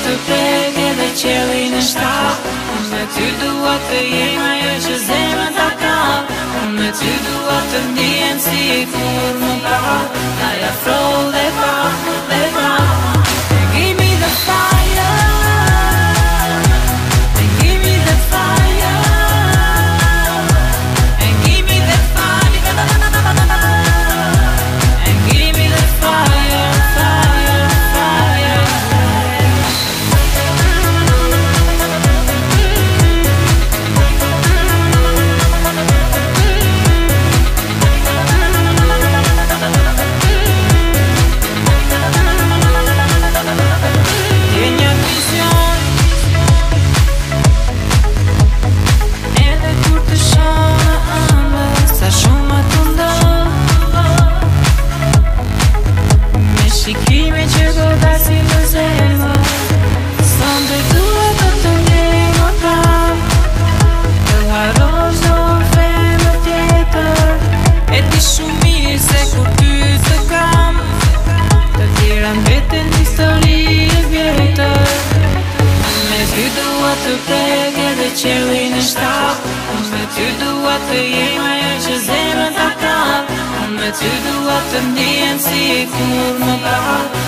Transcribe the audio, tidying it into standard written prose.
të prek edhe qeli në shtap. Unë me ty dua të jem ajo që zemrën ta kap. Unë me ty dua të ndihem si kur më prap. Na afro dhe prap, dhe prap. Give me the fire, and give me the fire, and give me the fire, and give me the fire, fire, fire. Shikime që godasi më zemë, sonde dua të të ndjej më prap. Të harrosh do femër tjetër, e di shumë mirë se kur ty të kam, të tjera mbeten histori e vjetër. Me ty dua të prek edhe qeli në shtap. Me ty dua të jem ajo që zemrën ta kap. Me ty dua të ndihem si kur më prap.